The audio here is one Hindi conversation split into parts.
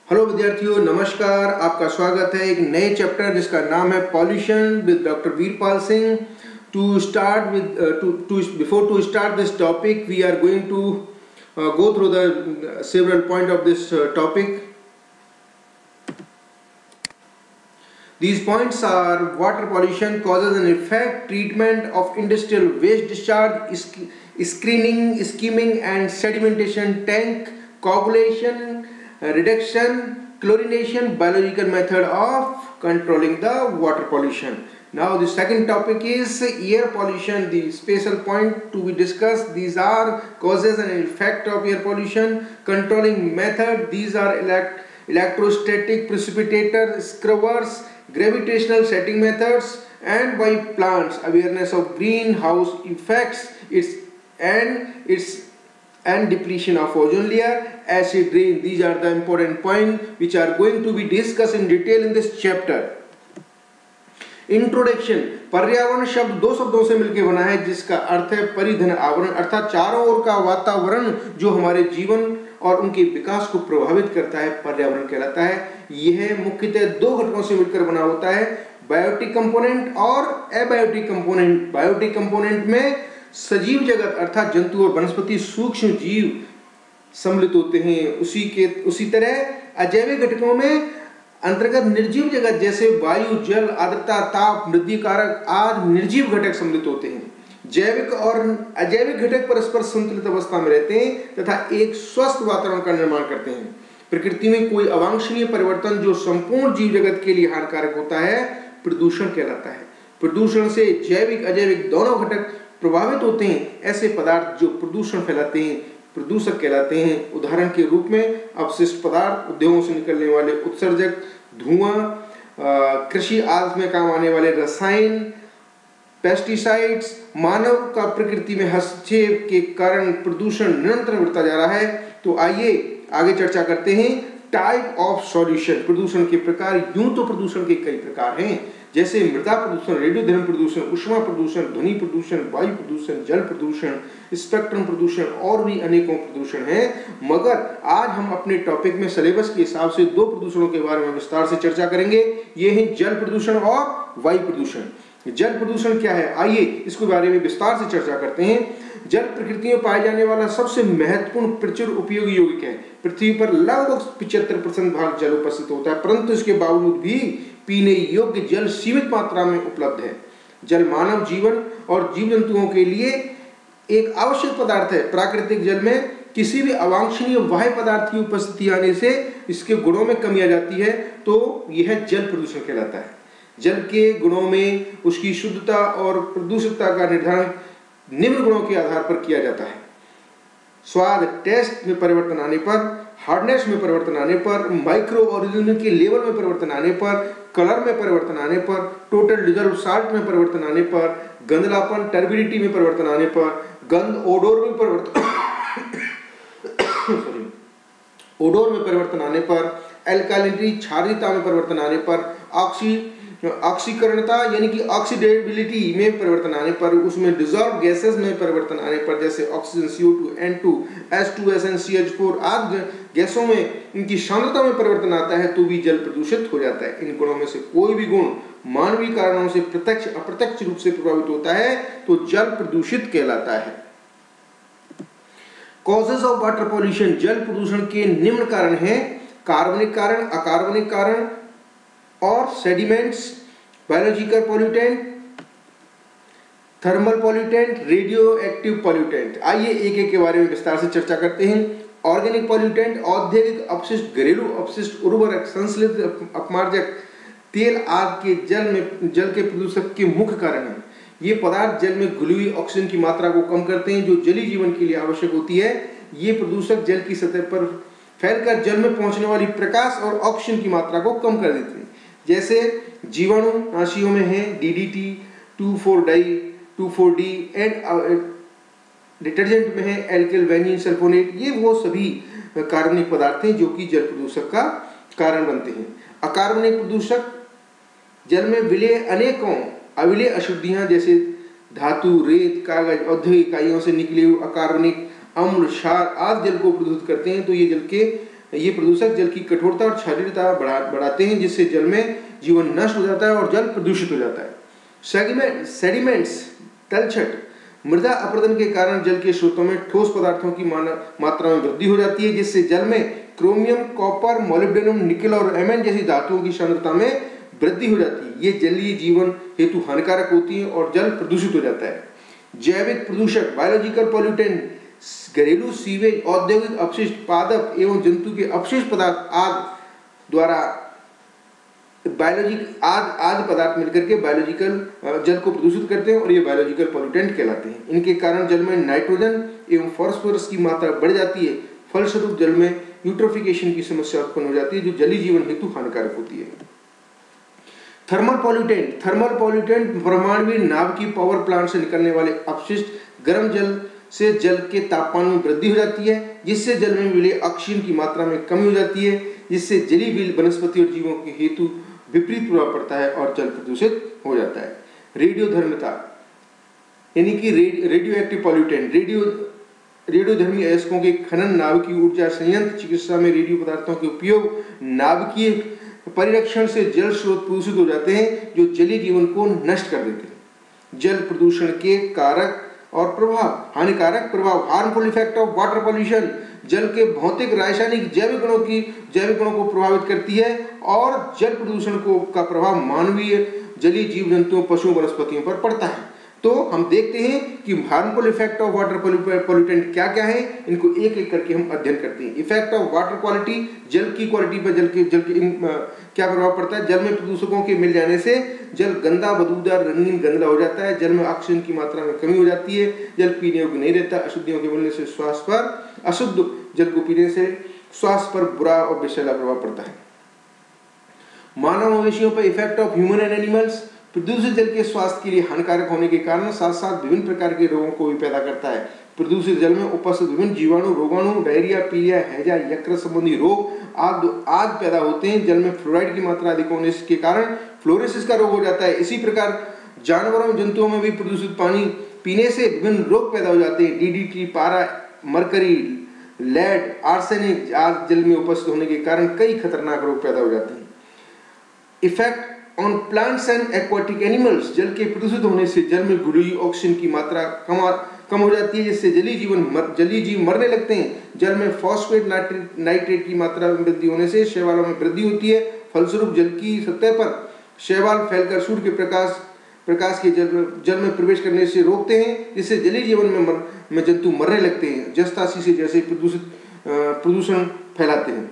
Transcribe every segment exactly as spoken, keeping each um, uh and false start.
हेलो विद्यार्थियों, नमस्कार। आपका स्वागत है एक नए चैप्टर जिसका नाम है pollution with doctor Virpal Singh. To start with to to before to start this topic we are going to go through the several point of this topic. These points are water pollution, causes and effect, treatment of industrial waste discharge, screening, skimming and sedimentation tank, coagulation, reduction, chlorination, biological method of controlling the water pollution. Now the second topic is air pollution, the special point to be discussed. These are causes and effect of air pollution, controlling method. These are elect electrostatic precipitator, scrubbers, gravitational setting methods, and by plants, awareness of greenhouse effects, its and its and depletion of ozone layer, acid rain. These are the important points which are going to be discussed in detail in this chapter. Introduction. पर्यावरण शब्द दो शब्दों से मिलकर बना है जिसका अर्थ है परिधन आवरण, अर्थात चारों ओर का वातावरण जो हमारे जीवन और उनके विकास को प्रभावित करता है पर्यावरण कहलाता है. यह मुख्यतः दो घटकों से मिलकर बना होता है, बायोटिक कंपोनेंट और एबायोटिक कंपोनेंट. बायोटिक कंपोनेंट में सजीव जगत अर्थात जंतु और वनस्पति सूक्ष्म जीव सम्मिलित होते हैं. उसी के उसी तरह अजैविक घटकों में अंतर्गत निर्जीव जगत जैसे वायु, जल, आर्द्रता, ताप, मृद्धि कारक आदि निर्जीव घटक सम्मिलित होते हैं. जैविक और अजैविक घटक परस्पर संतुलित अवस्था में रहते हैं तथा एक स्वस्थ वातावरण का निर्माण करते हैं. प्रकृति में कोई अवांछनीय परिवर्तन जो संपूर्ण जीव जगत के लिए हानिकारक होता है प्रदूषण कहलाता है. प्रदूषण से जैविक अजैविक दोनों घटक प्रभावित होते हैं. ऐसे पदार्थ जो प्रदूषण फैलाते हैं प्रदूषक कहलाते हैं. उदाहरण के रूप में अपशिष्ट पदार्थ, उद्योगों से निकलने वाले उत्सर्जक, धुआं, कृषि आदि में काम आने वाले रसायन, पेस्टिसाइड्स. मानव का प्रकृति में हस्तक्षेप के कारण प्रदूषण निरंतर बढ़ता जा रहा है. तो आइए आगे चर्चा करते हैं टाइप ऑफ सॉल्यूशन. प्रदूषण के प्रकार. यूं तो प्रदूषण के कई प्रकार हैं जैसे मृदा प्रदूषण, रेडियोधर्म प्रदूषण, ऊष्मा प्रदूषण, ध्वनि प्रदूषण, वायु प्रदूषण, जल प्रदूषण, स्पेक्ट्रम प्रदूषण और भी अनेकों प्रदूषण हैं. मगर आज हम अपने टॉपिक में सिलेबस के हिसाब से दो प्रदूषणों के बारे में विस्तार से चर्चा करेंगे. ये हैं जल प्रदूषण और वायु प्रदूषण. जल प्रदूषण क्या है, आइए इसके बारे में विस्तार से चर्चा करते हैं. जल प्रकृति में पाए जाने वाला सबसे महत्वपूर्ण प्रचुर उपयोगी यौगिक है. पृथ्वी पर लगभग पिछहत्तर परसेंट भाग जल उपस्थित होता है, परंतु इसके बावजूद भी पीने योग्य जल सीमित मात्रा में उपलब्ध है. जल मानव जीवन और जीव जंतुओं के लिए एक आवश्यक पदार्थ है. प्राकृतिक जल में किसी भी अवांछनीय बाह्य पदार्थ की उपस्थिति आने से इसके गुणों में कमी आ जाती है, तो यह जल प्रदूषण कहलाता है. जल के गुणों में उसकी शुद्धता और प्रदूषितता का निर्धारण निम्न गुणों के आधार पर किया जाता है. स्वाद, टेस्ट में परिवर्तन आने पर, हार्डनेस में परिवर्तन आने पर, माइक्रो ऑर्गेनिज्म के लेवल में परिवर्तन आने पर, कलर में परिवर्तन आने पर, टोटल डिजॉल्व साल्ट में परिवर्तन आने पर, गंधलापन, टर्बिडिटी में परिवर्तन आने पर, गंध ओडोर में परिवर्तन सॉरी ओडोर में परिवर्तन आने पर, एल्कालिनिटी क्षारीयता में परिवर्तन आने पर, ऑक्सी ऑक्सीकरणता यानी कि ऑक्सीडेबिलिटी में परिवर्तन आने पर, उसमें डिजॉल्व गैसेस में परिवर्तन आने पर जैसे oxygen, C O two, N two, S two S N, C H four आदि गैसों में इनकी सांद्रता में परिवर्तन आता है तो भी जल प्रदूषित हो जाता है. इन गुणों में से कोई भी गुण मानवीय कारणों से प्रत्यक्ष अप्रत्यक्ष रूप से प्रभावित होता है तो जल प्रदूषित कहलाता है. Causes of water pollution. जल प्रदूषण के निम्न कारण हैं कार्बनिक कारण, अकार्बनिक कारण और sediments, biological pollutant, thermal pollutant, radioactive pollutant. आइए एक एक के बारे में विस्तार से चर्चा करते हैं. ऑर्गेनिक पॉल्यूटेंट, औद्योगिक अपशिष्ट, घरेलू अपशिष्ट, उर्वरक, संश्लेषित अपमार्जक, तेल आदि के जल में जल के प्रदूषक के मुख्य कारण हैं. ये पदार्थ जल में घुली हुई ऑक्सीजन की मात्रा को कम करते हैं जो जलीय जीवन के लिए आवश्यक होती है. ये प्रदूषक जल की सतह पर फैलकर जल में पहुंचने वाली प्रकाश और ऑक्सीजन की मात्रा को कम कर देते हैं. जैसे जीवाणु नाशियों में है D D T, two four di, two four D and detergent में है एल्किल वेनिन सल्फोनेट. ये वो सभी कार्बनिक पदार्थ हैं जो कि जल प्रदूषक का कारण बनते हैं. अकार्बनिक प्रदूषक जल में विलय अनेकों अविलय अशुद्धियां जैसे धातु, रेत, कागज, औद्योगिक इकाइयों से निकले हुए अकार्बनिक अम्ल, क्षार आदि जल को प्रदूषित करते हैं. तो ये जल के ये प्रदूषक जल की कठोरता और क्षारीयता बढ़ा बढ़ाते हैं, जिससे जल में जीवन नष्ट हो जाता है और जल प्रदूषित हो जाता है। सेडिमेंट सेडिमेंट्स तलछट मृदा अपरदन के कारण जल के स्रोतों में ठोस पदार्थों की मात्रा में वृद्धि हो जाती है, जिससे जल में क्रोमियम, कॉपर, मोलिब्डेनम, निकल और एमएन जैसी धातुओं की सांद्रता में वृद्धि हो जाती है। ये जलीय जीवन हेतु हानिकारक होती है और जल प्रदूषित हो जाता है। जैविक प्रदूषक बायोलॉजिकल पॉल्यूटेंट घरेलू सीवेज, औद्योगिक अपशिष्ट, पादप एवं जंतु के अपशिष्ट पदार्थ आदि द्वारा बायोलॉजिक आद आदि पदार्थ मिलकर के बायोलॉजिकल जल को प्रदूषित करते हैं और ये बायोलॉजिकल पॉल्यूटेंट कहलाते हैं। इनके कारण जल में नाइट्रोजन एवं फास्फोरस की मात्रा बढ़ जाती है। फलस्वरूप जल में यूट्रोफिकेशन की समस्या उत्पन्न हो जाती है, जो जलीय जीवन हेतु हानिकारक होती है। थर्मल पॉल्यूटेंट थर्मल पॉल्यूटेंट परमाणु नाभ की पावर प्लांट से निकलने वाले अपशिष्ट गर्म जल से जल के तापमान में वृद्धि हो जाती है, जिससे जल में मिले ऑक्सीजन की मात्रा में कमी हो जाती है, जिससे जलीय वनस्पति और जीवों के हेतु विपरीत प्रभाव पड़ता है और जल प्रदूषित हो जाता है। रेडियोधर्मिता यानी कि रेडियो एक्टिव पॉल्यूटेंट रेडियो रेडियोधर्मी अयस्कों के खनन, नाभिकीय ऊर्जा संयंत्र, चिकित्सा में रेडियो पदार्थों के उपयोग, नाभिकीय परिरक्षण से जल स्रोत प्रदूषित हो जाते हैं, जो जलीय जीवन को नष्ट कर देते हैं। जल प्रदूषण के कारक और प्रभाव हानिकारक प्रभाव harmful effect of water pollution जल के भौतिक, रासायनिक, जैविक गुणों की जैविक गुणों को प्रभावित करती है और जल प्रदूषण को का प्रभाव मानवीय, जलीय जीव जंतुओं, पशुओं, वनस्पतियों पर पड़ता है। तो हम देखते हैं कि harmful effect of water pollutant क्या क्या है, इनको एक एक करके हम अध्ययन करते हैं। इफेक्ट ऑफ वाटर क्वालिटी जल की क्वालिटी पर जल के जल के इन, आ, क्या प्रभाव पड़ता है। जल में प्रदूषकों के मिल जाने से जल गंदा, बदबूदार, रंगीन, गंदा हो जाता है। जल में ऑक्सीजन की मात्रा में कमी हो जाती है। जल पीने योग्य नहीं रहता। अशुद्धियों के मिलने से स्वास्थ्य पर अशुद्ध जल को पीने से स्वास्थ्य पर बुरा और विषैला प्रभाव पड़ता है। मानव मवेशियों पर effect of human and animals प्रदूषित जल के स्वास्थ्य के लिए हानिकारक होने के कारण साथ साथ विभिन्न प्रकार के रोगों को भी पैदा करता है। प्रदूषित जल में उपस्थित विभिन्न जीवाणु, रोगाणु, डायरिया, पीलिया, हैजा, यकृत संबंधी रोग आदि आदि पैदा होते हैं। जल में फ्लोराइड की मात्रा अधिक होने के कारण फ्लोरोसिस का रोग हो जाता है। इसी प्रकार जानवरों, जंतुओं में भी प्रदूषित पानी पीने से विभिन्न रोग पैदा हो जाते हैं। डीडीटी, पारा, मरकरी, लेड, आर्सेनिक आदि जल में उपस्थित होने के कारण कई खतरनाक रोग पैदा हो जाते हैं। Effect on plants and aquatic animals जल के प्रदूषित होने से जल में घुली ऑक्सीजन की मात्रा कम कम हो जाती है, जिससे जलीय जीवन मर, जलीय जीव मरने लगते हैं। जल में फॉस्फेट नाइट्रेट नाइट्रेट की मात्रा में वृद्धि होने से शैवालों में वृद्धि होती है। फलस्वरूप जल की सतह पर शैवाल फैलकर सूर्य के प्रकाश प्रकाश के जल में जल में प्रवेश करने से रोकते हैं, जिससे जलीय जीवन में मर, में जंतु मरने लगते हैं। जस्तासी से जैसे प्रदूषित प्रदूषण फैलाते हैं।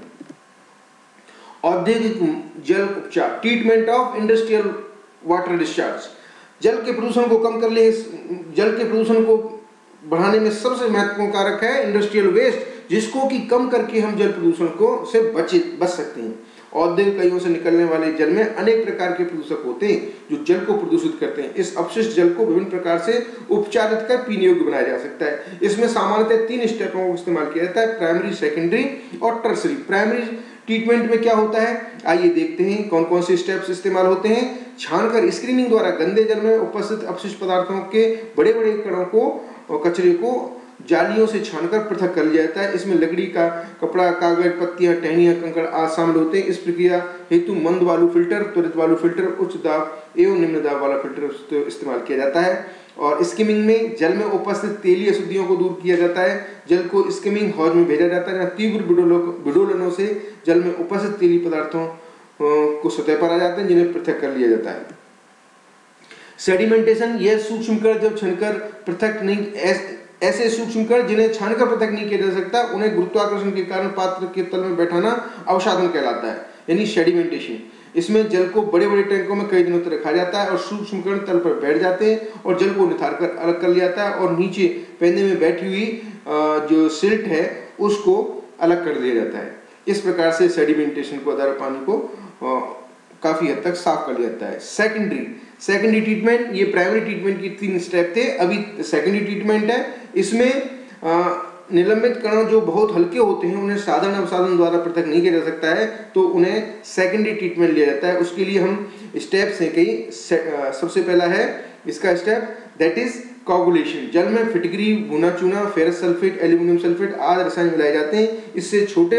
औद्योगिक जल उपचार treatment of industrial water discharge जल के प्रदूषण को कम कर ले जल के प्रदूषण को बढ़ाने में सबसे महत्वपूर्ण कारक है इंडस्ट्रियल वेस्ट, जिसको कि कम करके हम जल प्रदूषण को से बचे बच सकते हैं। औद्योगिक इकाइयों से निकलने वाले जल में अनेक प्रकार के प्रदूषक होते हैं जो जल को प्रदूषित करते हैं। इस अपशिष्ट जल को विभिन्न प्रकार से उपचारित कर पीने योग्य बनाया जा सकता है। इसमें सामान्यतः तीन स्टेपों का इस्तेमाल किया जाता है, प्राइमरी, सेकेंडरी और टर्सरी। प्राइमरी ट्रीटमेंट में क्या होता है, आइए देखते हैं कौन कौन से स्टेप्स इस्तेमाल होते हैं। छानकर स्क्रीनिंग द्वारा गंदे जल में उपस्थित अपशिष्ट पदार्थों के बड़े बड़े कणों को और कचरे को जालियों से छानकर पृथक कर लिया जाता है। इसमें लकड़ी का कपड़ा, कागज, पत्तियां, टहनियां, कंकड़ आदि शामिल होते हैं। इस प्रक्रिया हेतु मंद वालू फिल्टर, त्वरित वालू फिल्टर, उच्च दाब एवं निम्न दाब वाला फिल्टर इस्तेमाल किया जाता है। और स्किमिंग में जल में उपस्थित तेलीय अशुद्धियों को दूर किया जाता है। जल को स्किमिंग हौज में भेजा जाता है, जहाँ तीव्र विडोलनों से जल में उपस्थित तेलीय पदार्थों को सतह पर आ जाते हैं, जिन्हें पृथक कर लिया जाता है। सेडिमेंटेशन, यह सूक्ष्म कण जब छनकर पृथक नहीं ऐसे सूक्ष्म कण जिन्हें छानकर पृथक नहीं किया जा सकता, उन्हें गुरुत्वाकर्षण के कारण पात्र के तल में बैठाना अवसादन कहलाता है, यानी सेडिमेंटेशन। इसमें जल को बड़े बड़े टैंकों में कई दिनों तक रखा जाता है और सूक्ष्म कण तल पर बैठ जाते हैं और जल को निथार कर अलग कर लिया जाता है और नीचे पैने में बैठी हुई जो सिल्ट है उसको अलग कर दिया जाता है। इस प्रकार से सेडिमेंटेशन को द्वारा पानी को काफी हद तक साफ कर लिया जाता है। सेकेंडरी सेकेंडरी ट्रीटमेंट, ये प्राइमरी ट्रीटमेंट की तीन स्टेप थे, अभी सेकेंडरी ट्रीटमेंट है। इसमें आ, निलंबित कण जो बहुत हल्के होते हैं उन्हें साधारण अवसादन द्वारा पृथक नहीं किया जा सकता है, तो उन्हें सेकेंडरी ट्रीटमेंट लिया जाता है। उसके लिए हम स्टेप्स हैं कई। सबसे पहला है इसका स्टेप, दैट इज कोगुलेशन। जल में फिटकरी, भुना चूना, फेरस सल्फेट, एल्यूमिनियम सल्फेट आदि रसायन मिलाए जाते हैं। इससे छोटे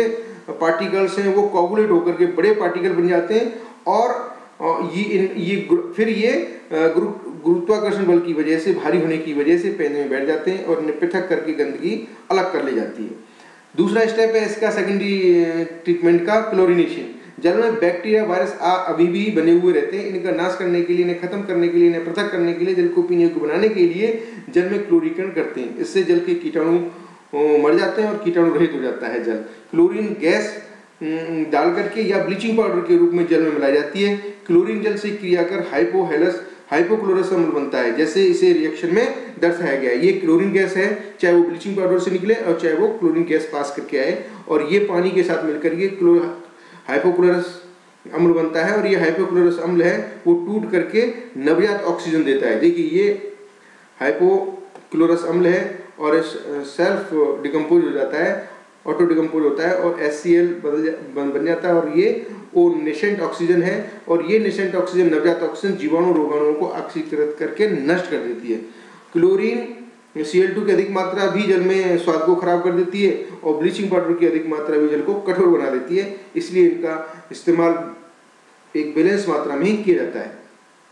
पार्टिकल्स हैं वो कोगुलेट होकर के बड़े पार्टिकल बन जाते हैं और ये इन ये फिर ये गुरु गुरुत्वाकर्षण बल की वजह से, भारी होने की वजह से पेन में बैठ जाते हैं और इन्हें पृथक करके गंदगी अलग कर ले जाती है। दूसरा स्टेप है इसका सेकेंडरी ट्रीटमेंट का, क्लोरीनेशन। जल में बैक्टीरिया, वायरस अभी भी बने हुए रहते हैं। इनका नाश करने के लिए, इन्हें खत्म करने के लिए, इन्हें पृथक करने के लिए, जल को पीने योग्य बनाने के लिए जल में क्लोरीकरण करते हैं। इससे जल के कीटाणु मर जाते हैं और कीटाणु रहित हो जाता है जल। क्लोरीन गैस डाल करके या ब्लीचिंग पाउडर के रूप में जल में मिलाई जाती है। क्लोरीन जल से क्रिया कर हाइपोहेलस हाइपोक्लोरस अम्ल बनता है, जैसे इसे रिएक्शन में दर्शाया गया है। ये क्लोरीन गैस है, चाहे वो ब्लीचिंग पाउडर से निकले और चाहे वो क्लोरीन गैस पास करके आए, और ये पानी के साथ मिलकर ये हाइपोक्लोरस अम्ल बनता है। और ये हाइपोक्लोरस अम्ल है वो टूट करके नवजात ऑक्सीजन देता है। देखिए ये हाइपोक्लोरस अम्ल है और सेल्फ डिकम्पोज हो जाता है, ऑटो डिकम्पोज होता है और एस सी एल बदल बन जाता है, और ये वो नेसेंट ऑक्सीजन है। और ये नेसेंट ऑक्सीजन, नवजात ऑक्सीजन जीवाणु रोगाणुओं को ऑक्सीकृत करके नष्ट कर देती है। क्लोरीन सी एल टू की अधिक मात्रा भी जल में स्वाद को खराब कर देती है और ब्लीचिंग पाउडर की अधिक मात्रा भी जल को कठोर बना देती है। इसलिए इनका इस्तेमाल एक बैलेंस मात्रा में ही किया जाता है।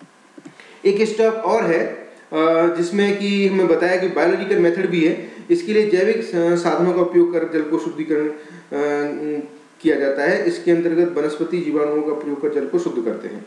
एक स्टेप और है जिसमें कि हमें बताया कि बायोलॉजिकल मेथड भी है। इसके लिए जैविक साधनों का उपयोग कर जल को शुद्धिकरण किया जाता है। इसके अंतर्गत वनस्पति जीवाणुओं का प्रयोग कर जल को शुद्ध करते हैं।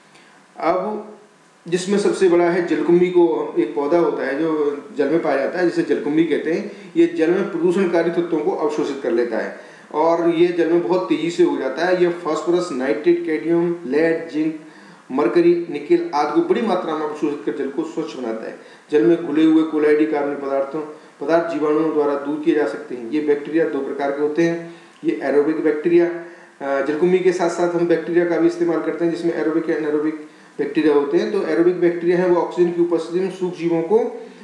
अब जिसमें सबसे बड़ा है जलकुंभी, को एक पौधा होता है जो जल में पाया जाता है, जिसे जलकुंभी कहते हैं। ये जल में प्रदूषणकारी तत्वों को अवशोषित कर लेता है और ये जल में बहुत तेजी से हो जाता है। ये phosphorus, nitrate, cadmium, lead, zinc, mercury, nickel आदि को बड़ी मात्रा में अवशोषित कर जल को स्वच्छ बनाता है। जल में घुले हुए कोलाइडी कार्बनिक पदार्थों पदार्थ जीवाणुओं द्वारा दूर किए जा सकते हैं। ये बैक्टीरिया दो प्रकार के होते हैं। ये एरोबिक बैक्टीरिया, जलकुंभी के साथ साथ हम बैक्टीरिया का भी इस्तेमाल करते हैं जिसमें एरोबिक या एनारोबिक बैक्टीरिया होते हैं। तो एरोबिक बैक्टीरिया है वो ऑक्सीजन की उपस्थिति में सूक्ष्म जीवों को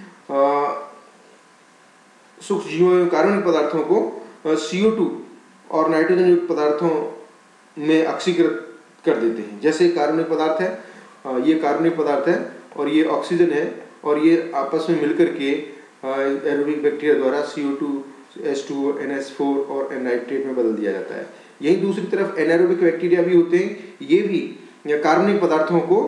सूक्ष्म जीवों कार्बनिक पदार्थों को सी ओ टू और नाइट्रोजन युक्त पदार्थों में ऑक्सीकृत कर देते हैं। जैसे कार्बनिक पदार्थ है, ये कार्बनिक पदार्थ है और ये ऑक्सीजन है, और ये आपस में मिलकर के एरोबिक बैक्टीरिया द्वारा C O two, H two O, N H four और नाइट्रेट में बदल दिया जाता है। यही दूसरी तरफ एनारोबिक बैक्टीरिया भी होते हैं। ये भी कार्बनिक पदार्थों को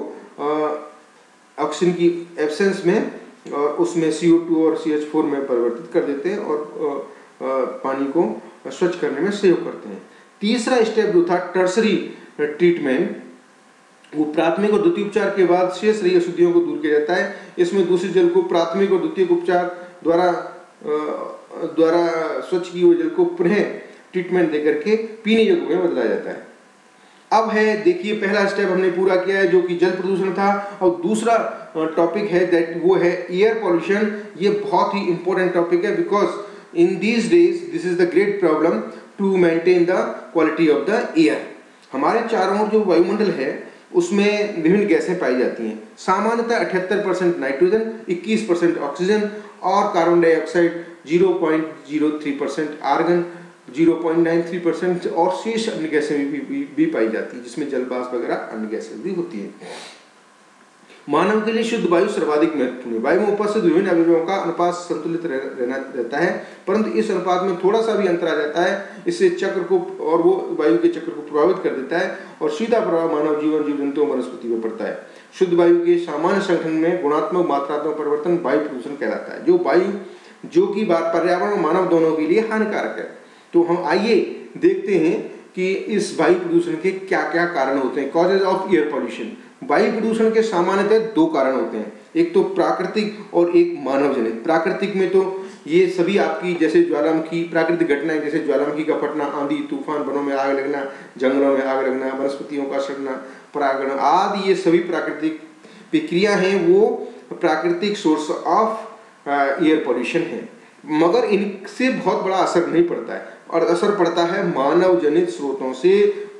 ऑक्सीजन की एब्सेंस में उसमें सी ओ टू और सी एच फोर में परिवर्तित कर देते हैं और पानी को स्वच्छ करने में सहयोग करते हैं। तीसरा स्टेप जो था टर्सरी ट्रीटमेंट, वो प्राथमिक और द्वितीय उपचार के बाद शेष रही अशुद्धियों को दूर किया जाता है। इसमें दूषित जल को प्राथमिक और द्वितीय उपचार द्वारा द्वारा स्वच्छ किए हुए जल को पुनः ट्रीटमेंट देकर के पीने योग्य में बदला जाता है। अब है देखिए, पहला स्टेप हमने पूरा किया है जो कि जल प्रदूषण था, और दूसरा टॉपिक है दैट वो है एयर पॉल्यूशन। ये बहुत ही इंपॉर्टेंट टॉपिक है because in these days this is the great problem to maintain the quality of the air. हमारे चारों ओर जो वायुमंडल है उसमें विभिन्न गैसें पाई जाती हैं। सामान्यतः अठहत्तर परसेंट नाइट्रोजन, इक्कीस परसेंट ऑक्सीजन और carbon dioxide zero point zero three percent, argon zero point nine three percent और शेष अन्य गैसें भी, भी, भी पाई जाती है, जिसमें जलवाष्प वगैरह अन्य गैसें भी होती है। मानव के लिए शुद्ध वायु सर्वाधिक महत्वपूर्ण है। वायु में उपस्थित विभिन्न अवयवों का अनुपात संतुलित रहना रहता है, परंतु इस अनुपात में थोड़ा सा भी अंतर आ जाता है, इससे चक्र को और वो वायु के चक्र को प्रभावित कर देता है और सीधा प्रभाव मानव जीवन, जीव जंतुओं, वनस्पति पर पड़ता है। शुद्ध वायु के सामान्य संगठन में गुणात्मक मात्रात्मक परिवर्तन वायु प्रदूषण कहलाता है, जो वायु जो कि पर्यावरण और मानव दोनों के लिए हानिकारक है। तो हम आइए देखते हैं कि इस वायु प्रदूषण के क्या क्या कारण होते हैं। Causes of air pollution. वायु प्रदूषण के सामान्यतः दो कारण होते हैं, एक तो प्राकृतिक और एक मानव जनित। प्राकृतिक में तो ये सभी आपकी जैसे ज्वालामुखी प्राकृतिक घटनाएं, जैसे ज्वालामुखी का फटना, आंधी तूफान, वनों में आग लगना, जंगलों में आग लगना, वनस्पतियों का सड़ना, परागण आदि, ये सभी प्राकृतिक प्रक्रिया हैं, वो प्राकृतिक सोर्स ऑफ एयर पॉल्यूशन है। मगर इनसे बहुत बड़ा असर नहीं पड़ता है, और असर पड़ता है मानव जनित स्रोतों से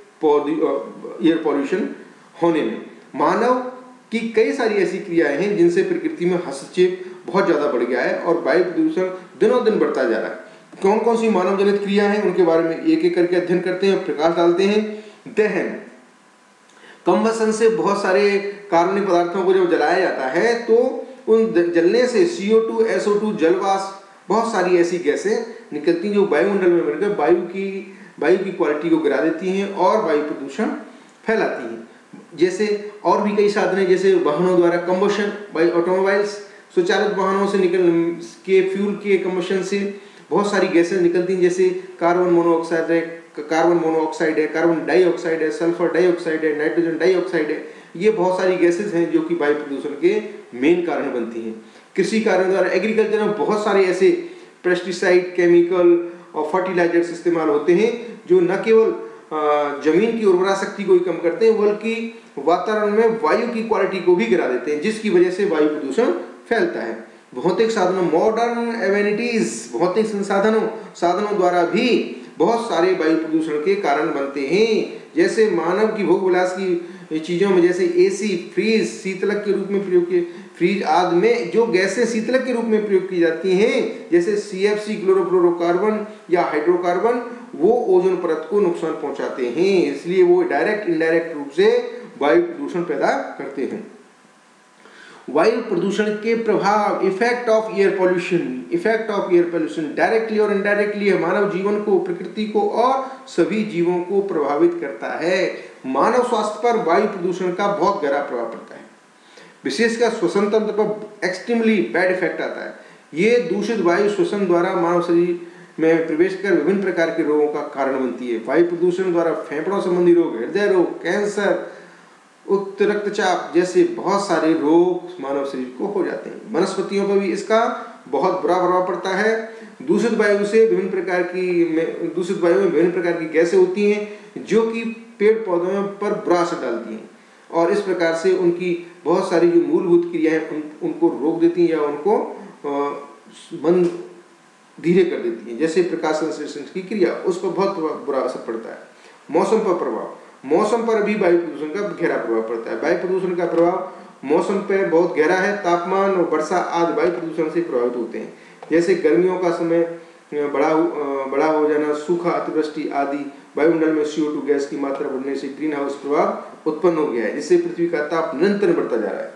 एयर पॉल्यूशन होने में। मानव की कई सारी ऐसी क्रियाएं हैं जिनसे प्रकृति में हस्तक्षेप बहुत ज्यादा बढ़ गया है और वायु प्रदूषण दिनों दिन बढ़ता जा रहा है। कौन कौन सी मानव जनित क्रिया हैं उनके बारे में एक एक करके अध्ययन करते हैं, प्रकाश डालते हैं। दहन, कंबसन से बहुत सारे कार्बनिक पदार्थों को जब जलाया जाता है तो उन जलने से C O two, S O two, जलवाष्प, बहुत सारी ऐसी गैसें निकलती जो वायुमंडल में मिलकर वायु की वायु की क्वालिटी को गिरा देती हैं और वायु प्रदूषण फैलाती हैं। जैसे और भी कई साधन हैं, जैसे वाहनों द्वारा कंबशन बाई ऑटोमोबाइल्स, स्वचालित वाहनों से निकल के फ्यूल के कंबशन से बहुत सारी गैसें निकलती हैं, जैसे कार्बन मोनोऑक्साइड है कार्बन मोनोऑक्साइड है कार्बन डाइऑक्साइड है, सल्फर डाइऑक्साइड है, नाइट्रोजन डाइऑक्साइड है। ये बहुत सारी गैसेज हैं जो कि वायु प्रदूषण के मेन कारण बनती हैं। कृषि कार्यों द्वारा एग्रीकल्चर में बहुत सारे ऐसे पेस्टिसाइड, केमिकल और फर्टिलाइजर्स इस्तेमाल होते हैं जो न केवल जमीन की उर्वरा शक्ति को ही कम करते हैं बल्कि वातावरण में वायु की क्वालिटी को भी गिरा देते हैं, जिसकी वजह से वायु प्रदूषण फैलता है। भौतिक साधनों, मॉडर्न एवेनिटीज, भौतिक संसाधनों साधनों द्वारा भी बहुत सारे वायु प्रदूषण के कारण बनते हैं। जैसे मानव की भोग विलास की चीजों में जैसे एसी, फ्रीज, शीतलक के रूप में प्रयोग किए फ्रीज आदि में जो गैसें शीतलक के रूप में प्रयोग की जाती हैं, जैसे सीएफसी, क्लोरोफ्लोरोकार्बन या हाइड्रोकार्बन, वो ओजोन परत को नुकसान पहुंचाते हैं। इसलिए वो डायरेक्ट इनडायरेक्ट रूप से वायु प्रदूषण पैदा करते हैं। वायु प्रदूषण के प्रभाव, effect of air pollution effect of air pollution directly और इनडायरेक्टली मानव जीवन को, प्रकृति को और सभी जीवों को प्रभावित करता है। मानव स्वास्थ्य पर वायु प्रदूषण का बहुत गहरा प्रभाव पड़ता है। विशेषकर श्वसन तंत्र पर एक्सट्रीमली बैड इफेक्ट आता है। ये दूषित वायु श्वसन द्वारा मानव शरीर में प्रवेश कर विभिन्न प्रकार के रोगों का कारण बनती है। वायु प्रदूषण द्वारा फेफड़ों संबंधी रोग, हृदय रोग, कैंसर, उच्च रक्तचाप जैसे बहुत सारे रोग मानव शरीर को हो जाते हैं। वनस्पतियों पर भी इसका बहुत बुरा प्रभाव पड़ता है। दूषित वायु से विभिन्न प्रकार की दूषित वायु में विभिन्न प्रकार की गैसें होती हैं जो कि पेड़ पौधों पर बुरा असर डालती हैं और इस प्रकार से उनकी बहुत सारी जो मूलभूत क्रियाएं उन, उनको रोक देती हैं या उनको मंद धीरे कर देती हैं। जैसे प्रकाश संश्लेषण की क्रिया, उस पर बहुत बुरा असर पड़ता है। मौसम पर प्रभाव, मौसम पर भी वायु प्रदूषण का गहरा प्रभाव पड़ता है। वायु प्रदूषण का प्रभाव मौसम पर बहुत गहरा है। तापमान और वर्षा आदि वायु प्रदूषण से प्रभावित होते हैं। जैसे गर्मियों का समय बड़ा बड़ा हो जाना, सूखा, अतिवृष्टि आदि। वायुमंडल में सी ओ टू गैस की मात्रा बढ़ने से ग्रीन हाउस प्रभाव उत्पन्न हो गया है, जिससे पृथ्वी का ताप निरंतर बढ़ता जा रहा है।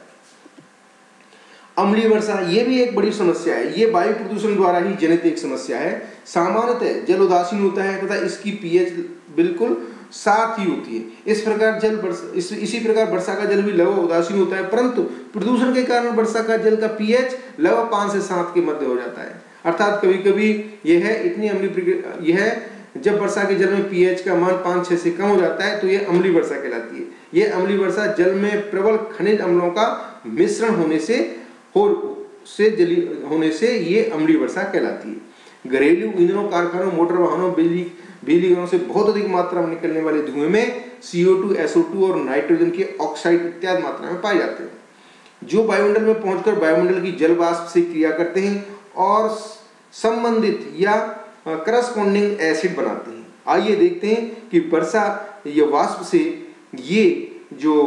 अम्लीय वर्षा, ये भी एक बड़ी समस्या है। ये वायु प्रदूषण द्वारा ही जनित एक समस्या है। सामान्यतः जल उदासीन होता है तथा इसकी पीएच बिल्कुल सात ही होती है। इस प्रकार जल इस, इसी प्रकार वर्षा का जल भी लगभग उदासीन होता है, परंतु प्रदूषण के कारण वर्षा का जल का पीएच लगभग पांच से सात के मध्य हो जाता है। अर्थात कभी कभी यह है इतनी अम्लीय यह जब वर्षा के जल में पीएच का मान पाँच छह से कम हो जाता है तो यह अम्लीय वर्षा कहलाती है। यह अम्लीय वर्षा जल में प्रबल खनिज अम्लों का मिश्रण होने से हो से जली होने से ये अम्लीय वर्षा कहलाती है। घरेलू ईंधनों, कारखानों, मोटर वाहनों, बिजली बिजली घरों से बहुत अधिक मात्रा में निकलने वाले धुएं में C O two, S O two और नाइट्रोजन के ऑक्साइड इत्यादि मात्रा में पाए जाते हैं, जो वायुमंडल में पहुंचकर वायुमंडल की जल वाष्प से क्रिया करते हैं और संबंधित या करस्पॉन्डिंग एसिड बनाते हैं। आइए देखते हैं कि वर्षा या वाष्प से ये जो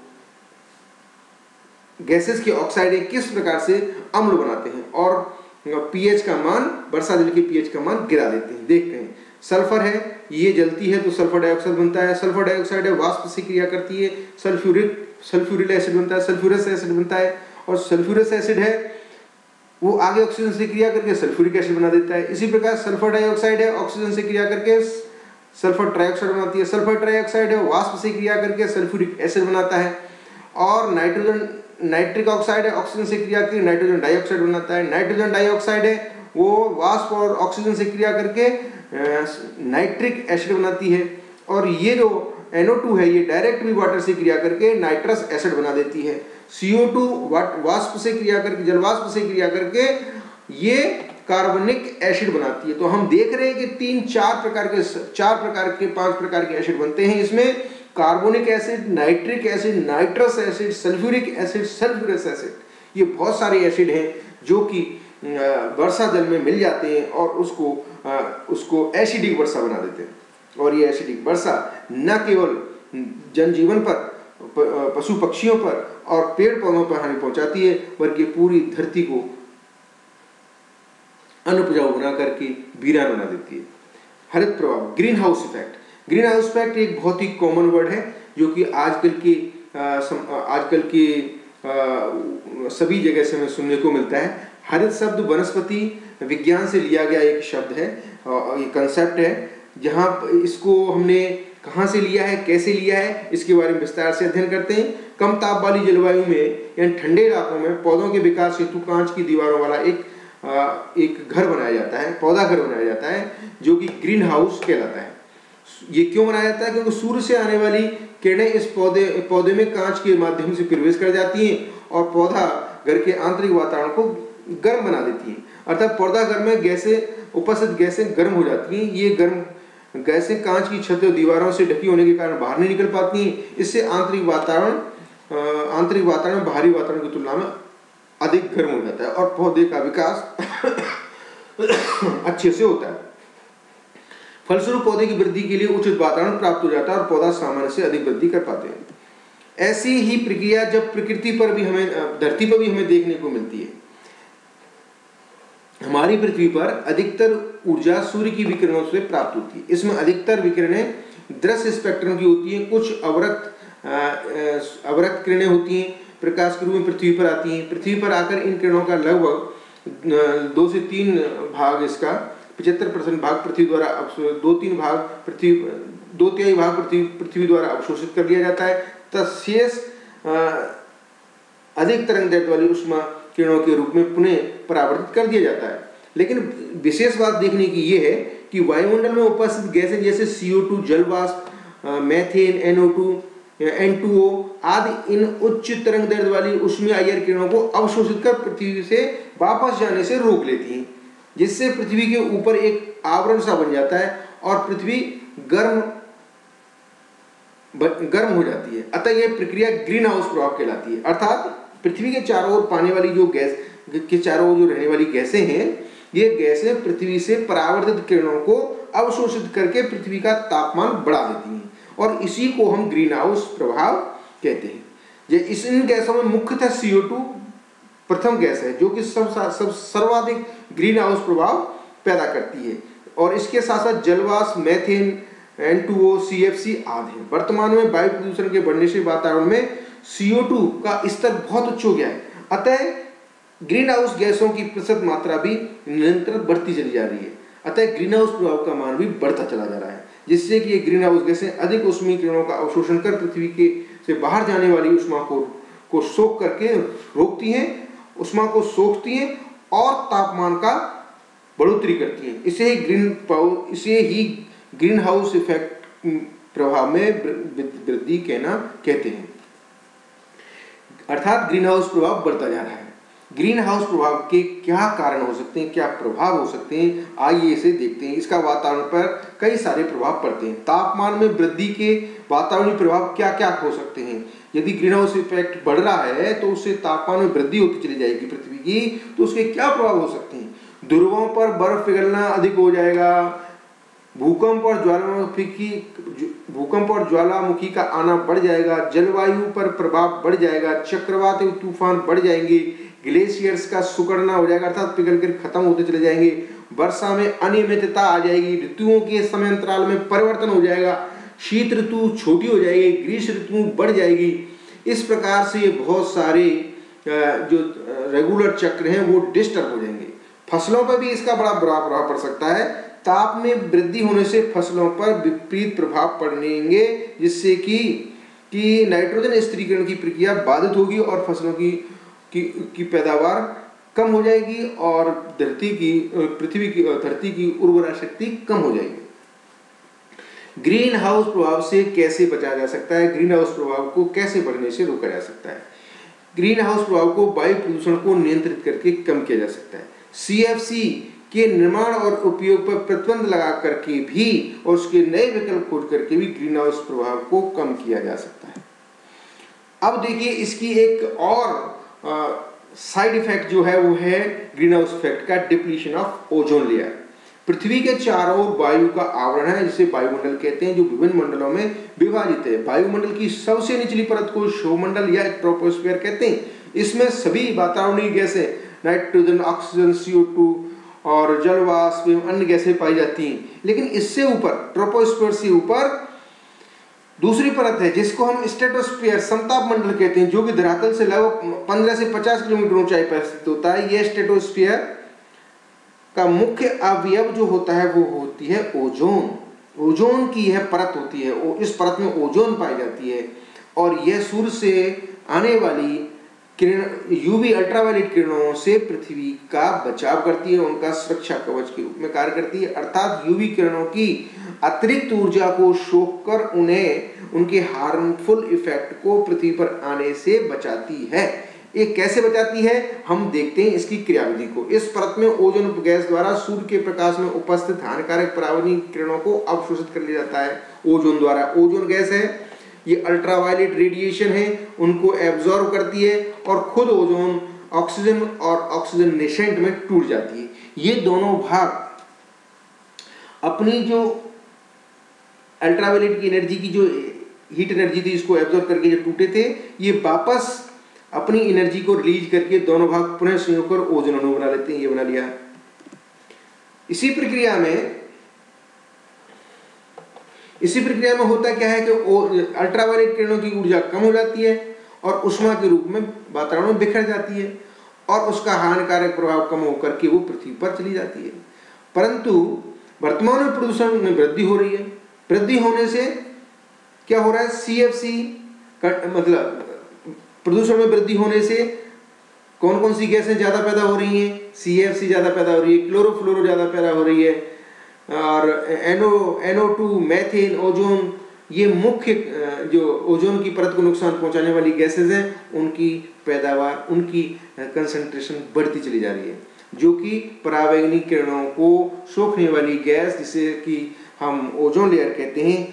गैसेस के ऑक्साइड किस प्रकार से अम्ल बनाते हैं और पीएच का मान, वर्षा जल के पीएच का मान गिरा देते हैं। देखते हैं, सल्फर है, ये जलती है तो सल्फर डाइऑक्साइड बनता है। सल्फर डाइऑक्साइड है, वाष्प से क्रिया करती है, सल्फ्यूरिक सल्फ्यूरिल एसिड बनता है, सल्फ्यूरस एसिड बनता है। और सल्फ्यूरस एसिड है वो आगे ऑक्सीजन से क्रिया करके सल्फ्यूरिक एसिड बना देता है। इसी प्रकार सल्फर डाइऑक्साइड है, ऑक्सीजन से क्रिया करके सल्फर ट्राइऑक्साइड बनाती है। सल्फर ट्राइऑक्साइड है, वाष्प से क्रिया करके सल्फ्यूरिक एसिड बनाता है। और नाइट्रोजन नाइट्रिक ऑक्साइड है, ऑक्सीजन से क्रिया करके नाइट्रोजन डाइऑक्साइड बनाता है। नाइट्रोजन डाइऑक्साइड है, वो वाष्प और ऑक्सीजन से क्रिया करके नाइट्रिक एसिड बनाती है। और ये जो एन ओ टू है, ये डायरेक्ट भी वाटर से क्रिया करके नाइट्रस एसिड बना देती है। सी ओ टू वाष्प से क्रिया करके, जल वाष्प से क्रिया करके ये कार्बनिक एसिड बनाती है। तो हम देख रहे हैं कि तीन चार प्रकार के चार प्रकार के पांच प्रकार के एसिड बनते हैं। इसमें carbonic acid, nitric acid, nitrous acid, sulphuric acid, sulphurous acid, ये बहुत सारे एसिड हैं जो कि वर्षा जल में मिल जाते हैं और उसको उसको एसिडिक वर्षा बना देते हैं। और ये एसिडिक वर्षा न केवल जनजीवन पर, पशु पक्षियों पर और पेड़ पौधों पर हानि पहुंचाती है, बल्कि पूरी धरती को अनुपजाऊ बना करके वीरान बना देती है। हरित प्रभाव, greenhouse effect. Greenhouse effect एक बहुत ही कॉमन वर्ड है जो कि आजकल के आजकल के सभी जगह से हमें सुनने को मिलता है। हरित शब्द वनस्पति विज्ञान से लिया गया एक शब्द है, ये कंसेप्ट है। जहाँ इसको हमने कहाँ से लिया है, कैसे लिया है, इसके बारे में विस्तार से अध्ययन करते हैं। कम ताप वाली जलवायु में यानी ठंडे इलाकों में पौधों के विकास हेतु कांच की दीवारों वाला एक आ, एक घर बनाया जाता है, पौधा घर बनाया जाता है, जो कि ग्रीन हाउस कहलाता है। ये क्यों बनाया जाता है? क्योंकि सूर्य से आने वाली किरणें इस पौधे पौधे में कांच के माध्यम से प्रवेश कर जाती हैं और पौधा घर के आंतरिक वातावरण को गर्म बना देती हैं। अर्थात पौधा घर में गैसें उपस्थित गैसें गर्म हो जाती हैं। ये गर्म गैसें कांच की छत और दीवारों से ढकी होने के कारण बाहर नहीं निकल पाती हैं। इससे आंतरिक वातावरण आंतरिक वातावरण बाहरी वातावरण की तुलना में अधिक गर्म हो जाता है और पौधे का विकास अच्छे से होता है। फलस्वरूप पौधे की वृद्धि के लिए उचित वातावरण प्राप्त हो जाता है और पौधा सामान्य से अधिक वृद्धि कर पाते हैं। ऐसी ही प्रक्रिया जब प्रकृति पर भी हमें, धरती पर भी हमें देखने को मिलती है। हमारी पृथ्वी पर अधिकतर ऊर्जा सूर्य की विकिरणों से प्राप्त होती है। इसमें अधिकतर विकिरणें दृश्य स्पेक्ट्रम की होती हैं। कुछ अवरक्त अवरक्त किरणें होती हैं, प्रकाश के रूप में पृथ्वी पर आती हैं। पृथ्वी पर आकर इन किरणों का लगभग दो से तीन भाग इसका पचहत्तर परसेंट भाग पृथ्वी द्वारा दो तीन भाग पृथ्वी दो तिहाई भाग पृथ्वी पृथ्वी द्वारा अवशोषित कर लिया जाता है। शेष अधिक तरंग दैर्ध्य वाली ऊष्मा किरणों के रूप में पुनः परावर्तित कर दिया जाता है। लेकिन विशेष बात देखने की यह है कि वायुमंडल में उपस्थित गैसें जैसे सी ओ टू, जल वाष्प, methane, N O two, N two O आदि इन उच्च तरंग दैर्ध्य वाली ऊष्मीय आयर किरणों को अवशोषित कर पृथ्वी से वापस जाने से रोक लेती हैं, जिससे पृथ्वी के ऊपर एक आवरण सा बन जाता है और पृथ्वी गर्म गर्म हो जाती है। अतः यह प्रक्रिया ग्रीन हाउस प्रभाव कहलाती है। अर्थात पृथ्वी के चारों ओर पाने वाली जो गैस के चारों ओर जो रहने वाली गैसें हैं, ये गैसें पृथ्वी से परावर्तित किरणों को अवशोषित करके पृथ्वी का तापमान बढ़ा देती हैं और इसी को हम ग्रीन हाउस प्रभाव कहते हैं। ये इस इन गैसों में मुख्यतः सी ओ टू प्रथम गैस है, जो कि सब सब सर्वाधिक ग्रीन हाउस प्रभाव पैदा करती है और इसके साथ साथ जलवाष्प, methane, N two O, C F C आदि हैं। वर्तमान में वायु प्रदूषण के बढ़ने से वातावरण में सी ओ टू का स्तर बहुत उच्च हो गया है। अतः ग्रीन हाउस गैसों की प्रतिशत मात्रा भी निरंतर बढ़ती चली जा रही है। अतः ग्रीन हाउस प्रभाव का मान भी बढ़ता चला जा रहा है, जिससे कि ये ग्रीन हाउस गैसें अधिक ऊष्मीय किरणों का अवशोषण कर पृथ्वी के से बाहर जाने वाली ऊष्मा को को सोख करके रोकती हैं, ऊष्मा को सोखती हैं और तापमान का बढ़ोतरी करती हैं। इसे ही ग्रीन इसे ही ग्रीन हाउस इफेक्ट प्रभाव में वृद्धि कहना कहते हैं। अर्थात ग्रीन हाउस प्रभाव बढ़ता जा रहा है। ग्रीन हाउस प्रभाव के क्या कारण हो सकते हैं, क्या प्रभाव हो सकते हैं, आइए इसे देखते हैं। इसका वातावरण पर कई सारे प्रभाव पड़ते हैं। तापमान में वृद्धि के वातावरणीय प्रभाव क्या क्या हो सकते हैं। यदि ग्रीन हाउस इफेक्ट बढ़ रहा है तो उससे तापमान में वृद्धि होती चली जाएगी पृथ्वी की, तो उसके क्या प्रभाव हो सकते हैं। ध्रुवों पर बर्फ पिघलना अधिक हो जाएगा, भूकंप और ज्वालामुखी की भूकंप और ज्वालामुखी का आना बढ़ जाएगा, जलवायु पर प्रभाव बढ़ जाएगा, चक्रवात एवं तूफान बढ़ जाएंगे, ग्लेशियर्स का सिकुड़ना हो जाएगा अर्थात पिघल कर खत्म होते चले जाएंगे, वर्षा में अनियमितता आ जाएगी, ऋतुओं के समय अंतराल में परिवर्तन हो जाएगा, शीत ऋतु छोटी हो जाएगी, ग्रीष्म ऋतु बढ़ जाएगी। इस प्रकार से ये बहुत सारे जो रेगुलर चक्र हैं वो डिस्टर्ब हो जाएंगे। फसलों पर भी इसका बड़ा बुरा प्रभाव पड़ सकता है। ताप में वृद्धि होने से फसलों पर विपरीत प्रभाव पड़ेंगे, जिससे कि कि नाइट्रोजन स्थिरीकरण की प्रक्रिया बाधित होगी और फसलों की की, की पैदावार कम हो जाएगी और धरती की पृथ्वी की धरती की उर्वरा शक्ति कम हो जाएगी। ग्रीन हाउस प्रभाव से कैसे बचा जा सकता है, ग्रीन हाउस प्रभाव को कैसे बढ़ने से रोका जा सकता है। ग्रीन हाउस प्रभाव को वायु प्रदूषण को नियंत्रित करके कम किया जा सकता है। सी एफ सी के निर्माण और उपयोग पर प्रतिबंध लगा करके भी और उसके नए विकल्प खोज करके भी ग्रीन हाउस प्रभाव को कम किया जा सकता है। अब देखिए इसकी एक और साइड इफेक्ट जो है वो है ग्रीन हाउस इफेक्ट का डिप्लीशन ऑफ ओजोन लेयर। पृथ्वी के चारों ओर वायु का आवरण है, जिसे वायुमंडल कहते हैं, जो विभिन्न मंडलों में विभाजित है। वायुमंडल की सबसे निचली परत को क्षोमंडल या ट्रोपोस्फीयर कहते हैं। इसमें सभी वातावरणीय गैसें nitrogen, oxygen, C O two और जल वाष्प एवं अन्य गैसें पाई जाती हैं। लेकिन इससे ऊपर ट्रोपोस्फीयर से ऊपर दूसरी परत है जिसको हम स्ट्रेटोस्फीयर समताप मंडल कहते हैं, जो कि धरातल से लगभग पंद्रह से पचास किलोमीटर ऊंचाई पर स्थित होता है। यह स्ट्रेटोस्फीयर का मुख्य अवयव जो होता है वो होती है ओजोन। ओजोन की यह परत होती है, इस परत में ओजोन पाई जाती है और यह सूर्य से आने वाली किरण यूवी अल्ट्रावायलेट किरणों से पृथ्वी का बचाव करती है, उनका सुरक्षा कवच के रूप में कार्य करती है। अर्थात यूवी किरणों की अतिरिक्त ऊर्जा को सोखकर उन्हें उनके हार्मफुल इफेक्ट को पृथ्वी पर आने से बचाती है। ये कैसे बचाती है, हम देखते हैं इसकी क्रियाविधि को। इस परत में ओजोन गैस द्वारा सूर्य के प्रकाश में उपस्थित हानिकारक पराबैंगनी किरणों को अवशोषित कर लिया जाता है ओजोन द्वारा। ओजोन गैस है, ये अल्ट्रावायलेट रेडिएशन है, उनको एब्जॉर्ब करती है और खुद ओजोन ऑक्सीजन और ऑक्सीजन नेसेंट में टूट जाती है। ये दोनों भाग अपनी जो अल्ट्रावायलेट की एनर्जी की जो हीट एनर्जी थी इसको एब्जॉर्ब करके जो टूटे थे, ये वापस अपनी एनर्जी को रिलीज करके दोनों भाग पुनः संयोग कर ओजोन अणु बना लेते हैं। ये बना लिया। इसी प्रक्रिया में इसी प्रक्रिया में होता क्या है कि अल्ट्रावायलेट किरणों की ऊर्जा कम हो जाती है और उष्मा के रूप में वातावरण में बिखर जाती है और उसका हानिकारक प्रभाव कम होकर के वो पृथ्वी पर चली जाती है। परंतु वर्तमान में प्रदूषण में वृद्धि हो रही है। वृद्धि होने से क्या हो रहा है, सी एफ सी मतलब प्रदूषण में वृद्धि होने से कौन कौन सी गैसें ज्यादा पैदा हो रही हैं, सी एफ सी ज्यादा पैदा हो रही है, क्लोरोफ्लोरो ज्यादा पैदा हो रही है और NO N O two, methane, ozone, ये मुख्य जो ओजोन की परत को नुकसान पहुंचाने वाली गैसेज हैं, उनकी पैदावार, उनकी कंसंट्रेशन बढ़ती चली जा रही है, जो कि पराबैंगनी किरणों को सोखने वाली गैस जिसे कि हम ओजोन लेयर कहते हैं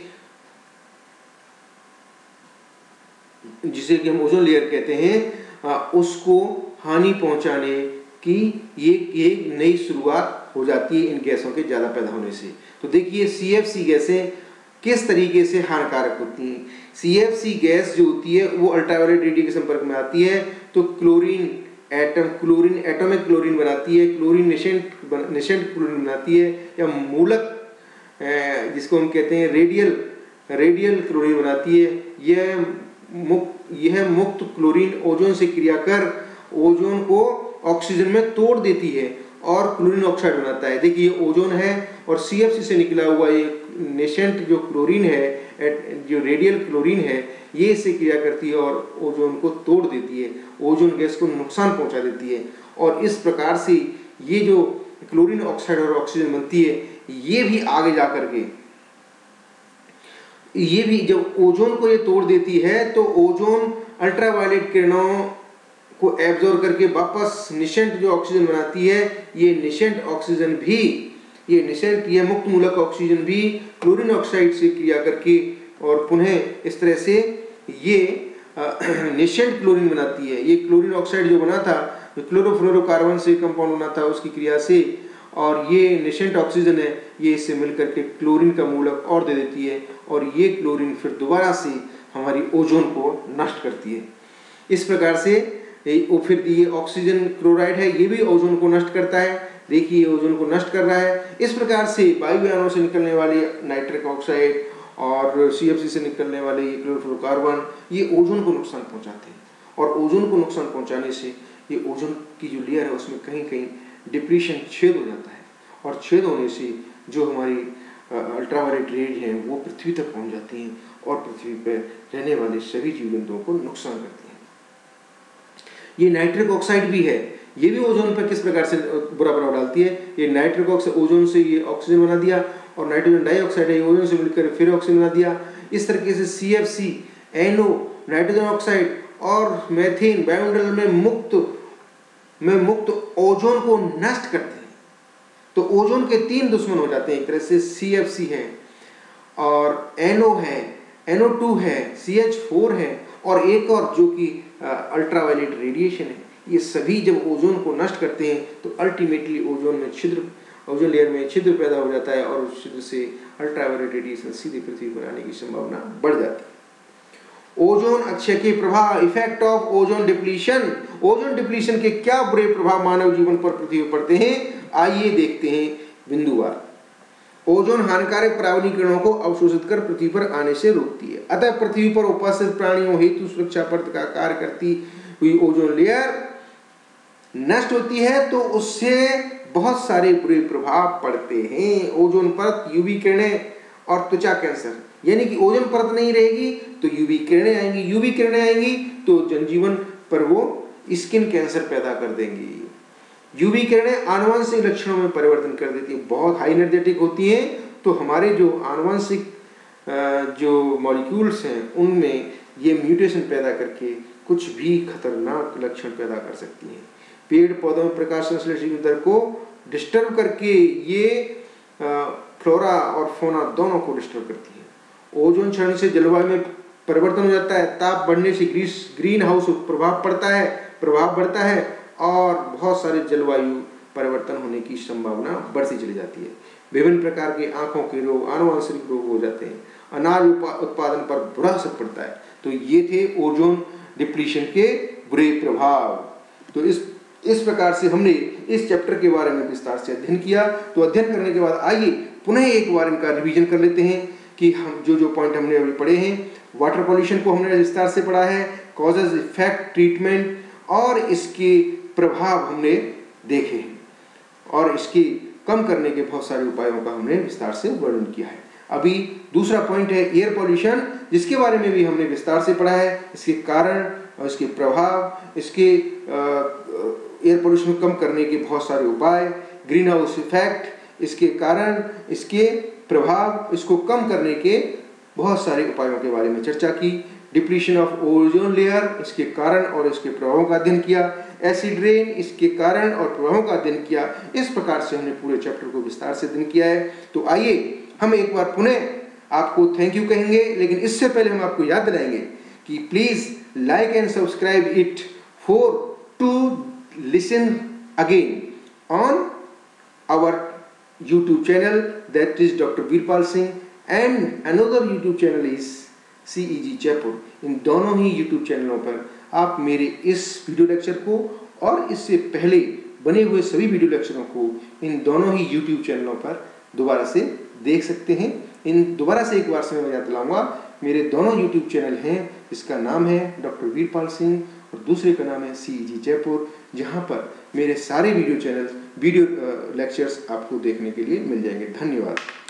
जिसे कि हम ओजोन लेयर कहते हैं उसको हानि पहुंचाने की ये एक नई शुरुआत हो जाती है इन गैसों के ज्यादा पैदा होने से। तो देखिए सी एफ सी गैसें किस तरीके से हानिकारक होती हैं। सी एफ सी गैस जो होती है वो अल्ट्रावायलेट रेडिएशन के संपर्क में आती है तो chlorine atom chlorine atomic chlorine बनाती है, क्लोरीन नेसेंट नेसेंट क्लोरीन बनाती है, या मूलक जिसको हम कहते हैं रेडियल रेडियल क्लोरीन बनाती है। यह मुक्त यह मुक्त क्लोरीन ओजोन से क्रिया कर ओजोन को ऑक्सीजन में तोड़ देती है और क्लोरीन ऑक्साइड बनाता है। देखिए ये ओजोन है और सी एफ सी से निकला हुआ ये नेसेंट जो क्लोरीन है, जो रेडियल क्लोरीन है, ये इससे क्रिया करती है और ओजोन को तोड़ देती है, ओजोन गैस को नुकसान पहुंचा देती है। और इस प्रकार से ये जो क्लोरीन ऑक्साइड और ऑक्सीजन बनती है, ये भी आगे जा करके ये भी जब ओजोन को ये तोड़ देती है तो ओजोन अल्ट्रावायलेट किरणों को एब्जॉर्ब करके वापस निशेंट जो ऑक्सीजन बनाती है, ये निशेंट ऑक्सीजन भी ये निशेंट ये मुक्त मूलक ऑक्सीजन भी क्लोरीन ऑक्साइड से क्रिया करके और पुनः इस तरह से ये निशेंट क्लोरीन बनाती है। ये क्लोरीन ऑक्साइड जो बना था, जो क्लोरोफ्लोरोकार्बन से कंपाउंड बना था उसकी क्रिया से, और ये निशेंट ऑक्सीजन है, ये इससे मिलकर के क्लोरीन का मूलक और दे देती है और ये क्लोरीन फिर दोबारा से हमारी ओजोन को नष्ट करती है। इस प्रकार से वो फिर ये ऑक्सीजन क्लोराइड है, ये भी ओजोन को नष्ट करता है। देखिए ओजोन को नष्ट कर रहा है। इस प्रकार से वायुयानों से निकलने वाली नाइट्रिक ऑक्साइड और सी एफ सी से निकलने वाले ये क्लोरोफ्लोरोकार्बन ये ओजोन को नुकसान पहुंचाते हैं और ओजोन को नुकसान पहुंचाने से ये ओजोन की जो लेयर है उसमें कहीं कहीं डिप्रेशन छेद हो जाता है और छेद होने से जो हमारी अल्ट्रावायलेट रेज हैं वो पृथ्वी तक पहुंच जाती हैं और पृथ्वी पर रहने वाले सभी जीव जंतुओं को नुकसान करती हैं। ये नाइट्रिक ऑक्साइड भी है, ये भी ओजोन पर किस प्रकार से बुरा प्रभाव डालती है। ये नाइट्रिक ऑक्साइड ओजोन से ये ऑक्सीजन बना दिया और नाइट्रोजन डाइऑक्साइड है ओजोन से मिलकर फिर ऑक्सीजन बना दिया। इस तरीके से C F C, N O, nitrogen oxide और मेथेन वायुमंडल में मुक्त में मुक्त ओजोन को नष्ट करते हैं। तो ओजोन के तीन दुश्मन हो जाते हैं एक तरह से, सी एफ सी है और एन ओ है, एन ओ टू है, सी एच फोर है और एक और जो कि अल्ट्रावायलेट रेडिएशन है। ये सभी जब ओजोन को नष्ट करते हैं तो अल्टीमेटली ओजोन में छिद्र ओजोन लेयर में छिद्र पैदा हो जाता है और उस छिद्र से अल्ट्रावायलेट रेडिएशन सीधे पृथ्वी पर आने की संभावना बढ़ जाती है। ओजोन अक्षय के प्रभाव, effect of ozone depletion. Ozone depletion के क्या बुरे प्रभाव मानव जीवन पर पृथ्वी पर पड़ते हैं, आइए देखते हैं बिंदुवार। ओजोन हानिकारक पराबैंगनी किरणों को अवशोषित कर पृथ्वी पर आने से रोकती है, अतः पृथ्वी पर उपस्थित प्राणियों हेतु सुरक्षा परत का कार्य करती हुई ओजोन लेयर नष्ट होती है तो उससे बहुत सारे बुरे प्रभाव पड़ते हैं। ओजोन परत यूवी किरणें और त्वचा कैंसर, यानी कि ओजोन परत नहीं रहेगी तो यूवी किरणें आएंगी, यूवी किरणें आएंगी तो जनजीवन पर वो स्किन कैंसर पैदा कर देंगी। यूवी किरणें आनुवंशिक लक्षणों में परिवर्तन कर देती है, बहुत हाई एनर्जेटिक होती हैं, तो हमारे जो आनुवंशिक जो मॉलिक्यूल्स हैं उनमें ये म्यूटेशन पैदा करके कुछ भी खतरनाक लक्षण पैदा कर सकती हैं। पेड़ पौधों में प्रकाश संश्लेषण दर को डिस्टर्ब करके ये फ्लोरा और फोना दोनों को डिस्टर्ब करती है। ओजोन क्षरण से जलवायु में परिवर्तन हो जाता है, ताप बढ़ने से ग्रीस ग्रीन हाउस प्रभाव पड़ता है प्रभाव बढ़ता है और बहुत सारे जलवायु परिवर्तन होने की संभावना बढ़ती चली जाती है। विभिन्न प्रकार के आंखों के रोग, आनुवंशिक रोग हो जाते हैं, अनाज उत्पादन पर बुरा असर पड़ता है। तो ये थे ओजोन डिप्लीशन के बुरे प्रभाव। तो इस इस प्रकार से हमने इस चैप्टर के बारे में विस्तार से अध्ययन किया। तो अध्ययन करने के बाद आइए पुनः एक बार इनका रिवीजन कर लेते हैं कि हम जो जो पॉइंट हमने अभी पढ़े हैं। वाटर पॉल्यूशन को हमने विस्तार से पढ़ा है, कॉजेज, इफेक्ट, ट्रीटमेंट और इसके प्रभाव हमने देखे हैं और इसके कम करने के बहुत सारे उपायों का हमने विस्तार से वर्णन किया है। अभी दूसरा पॉइंट है एयर पॉल्यूशन, जिसके बारे में भी हमने विस्तार से पढ़ा है, इसके कारण और इसके प्रभाव, इसके एयर पोल्यूशन कम करने के बहुत सारे उपाय, ग्रीन हाउस इफेक्ट, इसके कारण, इसके प्रभाव, इसको कम करने के बहुत सारे उपायों के बारे में चर्चा की। डिप्लीशन ऑफ ओजोन लेयर, इसके कारण और इसके प्रभावों का अध्ययन किया। एसिड रेन, इसके कारण और प्रभावों का अध्ययन किया। इस प्रकार से हमने पूरे चैप्टर को विस्तार से अध्ययन किया है। तो आइए हम एक बार पुनः आपको थैंक यू कहेंगे, लेकिन इससे पहले हम आपको याद दिलाएंगे कि please like and subscribe it for to listen again on our YouTube channel, that is Doctor Veerpal Singh, and another YouTube channel is C E G Jaipur। इन दोनों ही YouTube चैनलों पर आप मेरे इस वीडियो लेक्चर को और इससे पहले बने हुए सभी वीडियो लेक्चरों को इन दोनों ही YouTube चैनलों पर दोबारा से देख सकते हैं। इन दोबारा से एक बार से मैं याद दिलाऊंगा, मेरे दोनों YouTube चैनल हैं, इसका नाम है डॉक्टर वीरपाल सिंह और दूसरे का नाम है सी ई जी जयपुर, जहां पर मेरे सारे वीडियो चैनल वीडियो लेक्चर्स आपको देखने के लिए मिल जाएंगे। धन्यवाद।